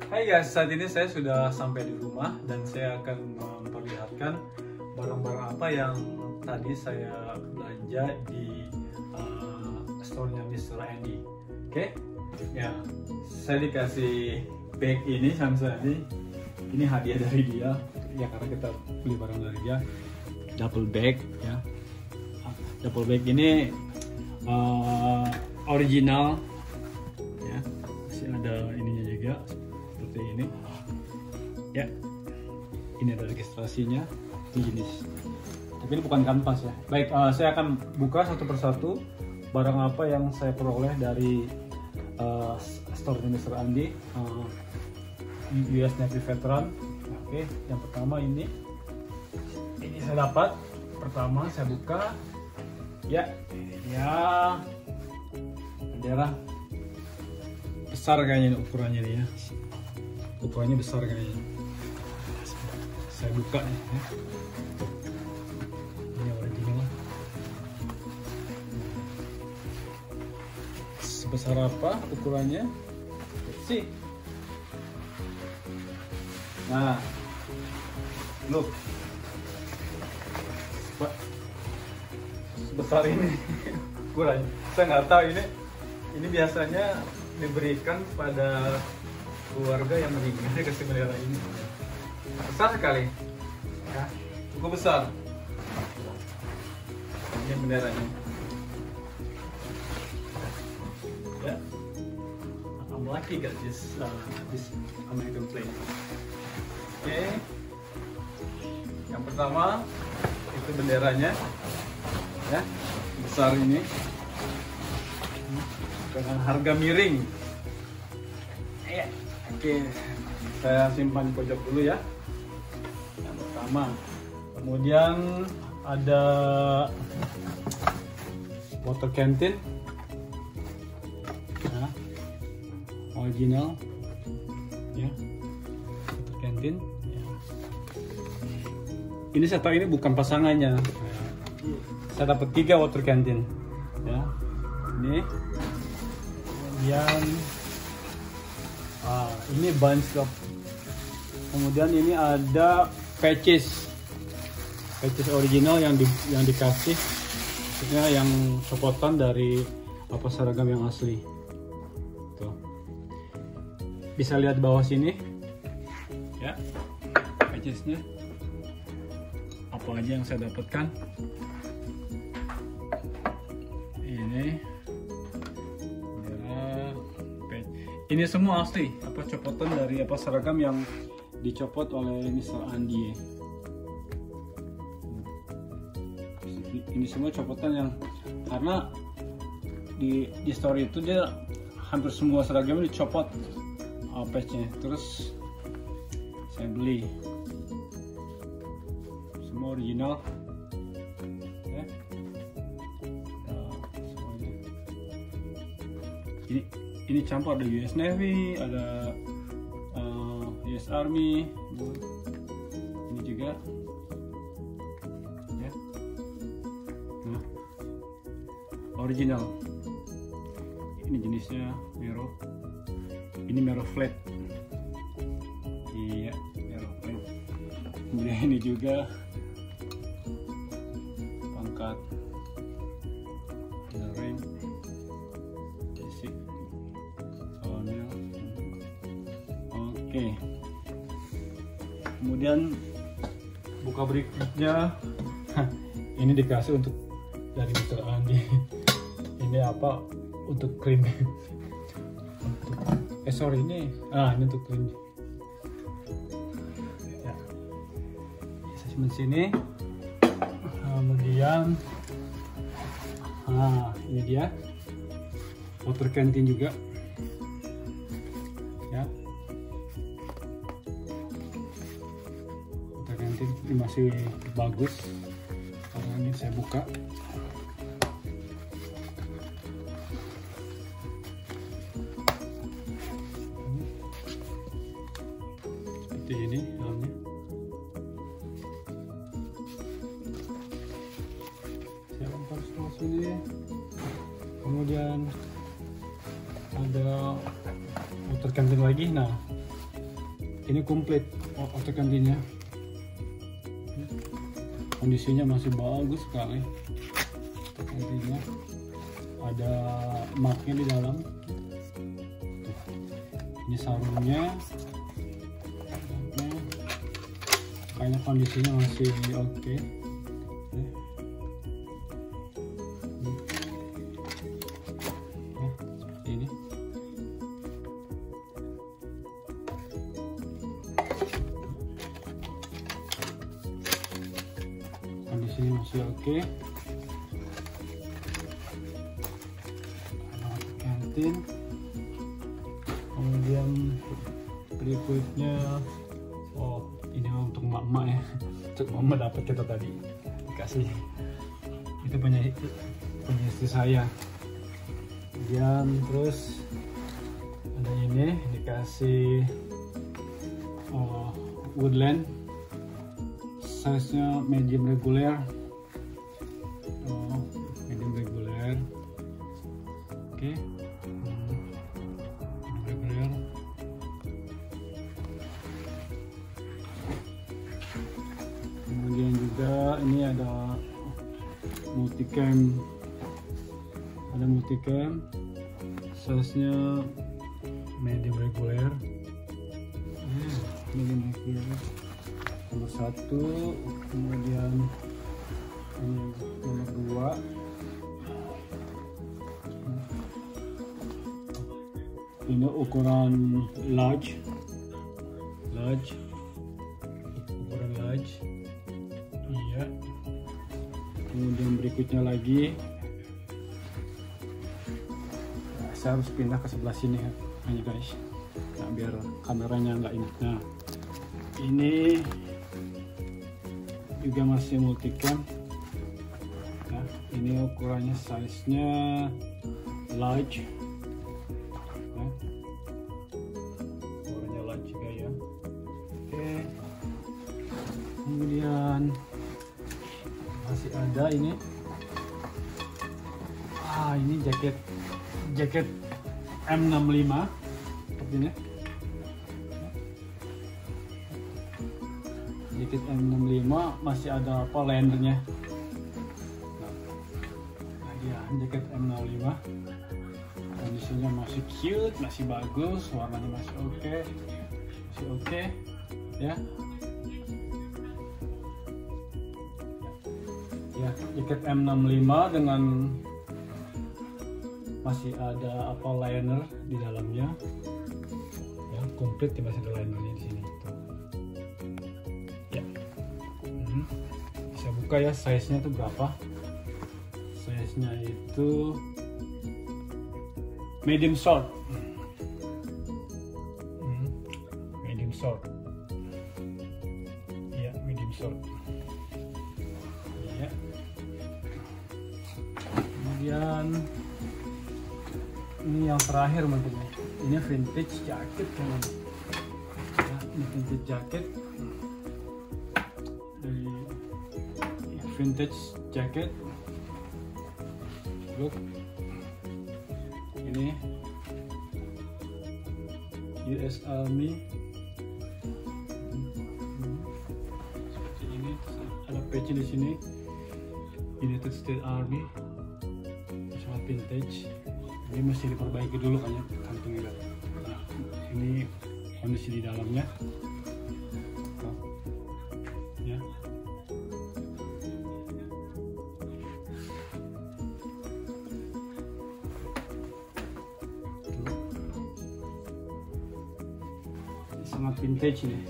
Hai guys, saat ini saya sudah sampai di rumah dan saya akan memperlihatkan barang-barang apa yang tadi saya belanja di store-nya Mr. Andy. Oke? Ya, saya dikasih bag ini sama Sandy. Ini hadiah dari dia. Ya karena kita beli barang dari dia. Double bag ya. Double bag ini original ya. Masih ada ininya juga. Seperti ini ya, ini ada registrasinya, ini jenis, tapi ini bukan kanvas ya. Baik, saya akan buka satu persatu barang apa yang saya peroleh dari store Mr. Andy, US Navy Veteran. Oke, yang pertama ini saya dapat. Pertama saya buka ya, ini dia bendera besar kayaknya ukurannya nih ya. Ukurannya besar kayaknya. Saya buka nih ya. Ini original. Sebesar apa ukurannya? Sih. Nah, look. Sebesar ini ukurannya. Saya nggak tahu ini biasanya diberikan pada keluarga yang meninggal, dia kasih bendera ini. Besar sekali ya, cukup besar. Ini benderanya ya. I'm lucky got this American flag. Oke, yang pertama itu benderanya ya, besar ini dengan harga miring. Oke, saya simpan di pojok dulu ya. Yang pertama, kemudian ada water canteen, ya, original, ya, water canteen. Ya. Ini saya tahu ini bukan pasangannya. Saya dapat 3 water canteen, ya. Ini, kemudian. Ini bunch of, kemudian ini ada patches original yang dikasih, maksudnya yang copotan dari apa seragam yang asli. Tuh, bisa lihat bawah sini ya, patchesnya apa aja yang saya dapatkan. Ini semua asli, apa copotan dari apa seragam yang dicopot oleh Mr. Andy. Ini semua copotan yang, karena di story itu dia hampir semua seragamnya dicopot patchnya, terus saya beli semua original ya. Ini campur, ada US Navy, ada US Army, ini juga ya. Nah, original. Ini jenisnya Mero. Ini Mero flat. Iya, Mero flat. Kemudian ini juga pangkat rank. Oke. Kemudian buka berikutnya. Ini dikasih untuk dari Mr. Andy. Ini apa? Untuk krim. Sorry, ini untuk krim. Ya. Saya simpan sini. Kemudian ini dia. Water canteen juga. Ya. Ini masih bagus, karena ini saya buka. Seperti ini dalamnya. Saya lempar semua sini. Kemudian ada water canteen lagi. Nah, ini komplit otak kantinnya, kondisinya masih bagus sekali. Otak kantinnya ada marknya di dalam. Tuh. Ini sarungnya, kayaknya kondisinya masih oke. Seperti ini. Kondisinya masih oke. Kantin. Kemudian berikutnya, oh ini untuk emak-emak ya, untuk mama dapat kita tadi dikasih, itu punya istri saya. Kemudian terus ada ini dikasih Woodland, size nya medium regular. Medium regular, oke. Regular. Kemudian juga ini ada multicam, size nya medium regular. Medium regular nomor 1, kemudian ini nomor 2. Ini ukuran large, ukuran large. Iya. Kemudian berikutnya lagi, nah, saya harus pindah ke sebelah sini ya, ini guys. Nah, biar kameranya nggak ini. Nah, ini juga masih multicam. Nah, ini ukurannya, size-nya large. Nah, ukurannya large juga ya. Oke. Kemudian masih ada ini. Ini jaket M65 seperti ini. Jaket M65 masih ada apa lendernya. Nah, ya jaket M65 kondisinya masih cute, masih bagus, warnanya masih oke, ya. Ya, jaket M65 dengan masih ada apa liner di dalamnya. Ya, komplit ya, masih ada linernya di sini. Ya. Bisa buka ya, size-nya itu berapa? Size-nya itu medium short. Medium short. Ya, medium short. Ya. Kemudian ini yang terakhir mungkin, ini vintage jacket kan. Ya, ini vintage jacket dari vintage jacket. Look, ini US Army. Seperti ini, ada patch di sini. United States Army, sangat vintage. Ini mesti diperbaiki dulu kan ya, kantongnya. Nah, ini kondisi di dalamnya. Ya. Sangat vintage ini.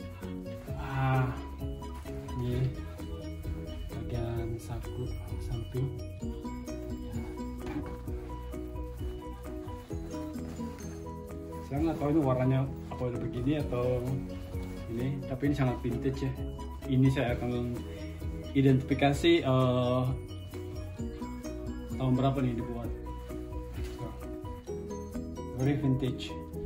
Ini bagian saku samping. Saya nggak tahu ini warnanya apa udah begini atau ini, tapi ini sangat vintage ya. Ini saya akan identifikasi tahun berapa nih dibuat. Very vintage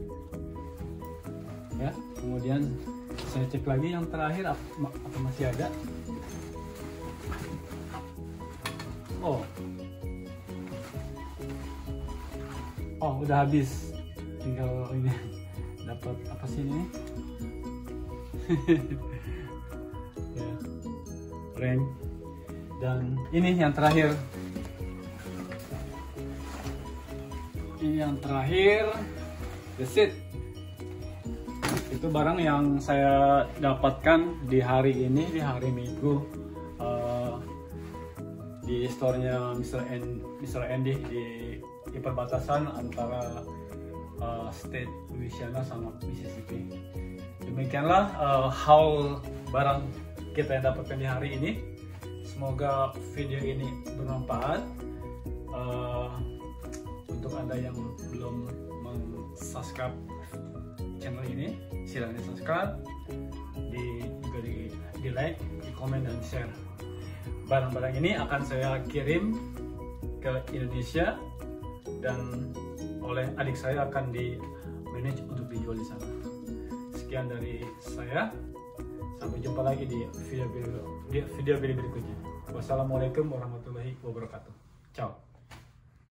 ya. Kemudian saya cek lagi yang terakhir apa masih ada. Oh udah habis, tinggal ini dapat apa sih ini, Ya, rem. Dan ini yang terakhir. Ini yang terakhir, the seat. Itu barang yang saya dapatkan di hari ini, di hari Minggu, di store-nya Mr. Andy di perbatasan antara state Louisiana sama Mississippi. Demikianlah haul barang kita yang dapatkan di hari ini. Semoga video ini bermanfaat. Untuk Anda yang belum subscribe channel ini, silahkan di subscribe, juga di like, di komen, dan share. Barang-barang ini akan saya kirim ke Indonesia dan oleh adik saya akan di manage untuk dijual di sana. Sekian dari saya, sampai jumpa lagi di video berikutnya. Wassalamualaikum warahmatullahi wabarakatuh. Ciao.